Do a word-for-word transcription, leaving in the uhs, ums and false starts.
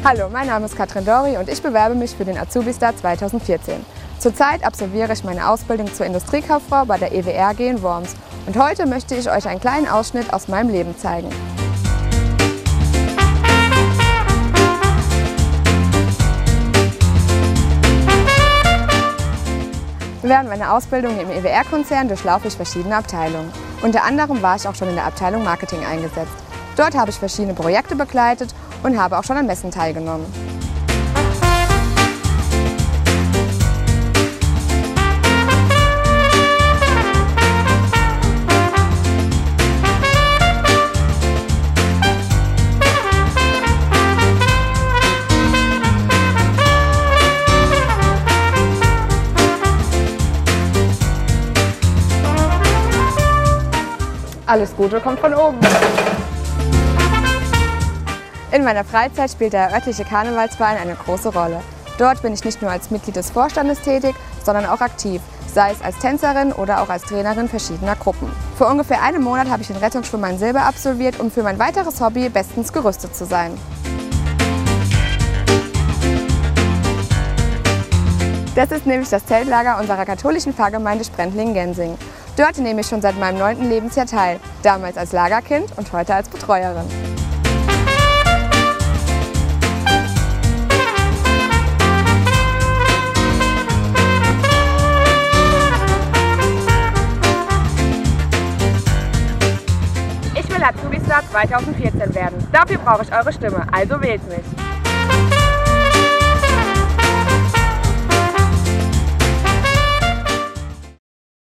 Hallo, mein Name ist Katrin Dori und ich bewerbe mich für den Azubistar zweitausendvierzehn. Zurzeit absolviere ich meine Ausbildung zur Industriekauffrau bei der E W R A G in Worms und heute möchte ich euch einen kleinen Ausschnitt aus meinem Leben zeigen. Während meiner Ausbildung im E W R-Konzern durchlaufe ich verschiedene Abteilungen. Unter anderem war ich auch schon in der Abteilung Marketing eingesetzt. Dort habe ich verschiedene Projekte begleitet und habe auch schon an Messen teilgenommen. Alles Gute kommt von oben. In meiner Freizeit spielt der örtliche Karnevalsverein eine große Rolle. Dort bin ich nicht nur als Mitglied des Vorstandes tätig, sondern auch aktiv, sei es als Tänzerin oder auch als Trainerin verschiedener Gruppen. Vor ungefähr einem Monat habe ich den Rettungsschwimmer in Silber absolviert, um für mein weiteres Hobby bestens gerüstet zu sein. Das ist nämlich das Zeltlager unserer katholischen Pfarrgemeinde Sprendlingen-Gensingen. Dort nehme ich schon seit meinem neunten Lebensjahr teil, damals als Lagerkind und heute als Betreuerin. Ich will Azubistar zweitausendvierzehn werden. Dafür brauche ich eure Stimme, also wählt mich!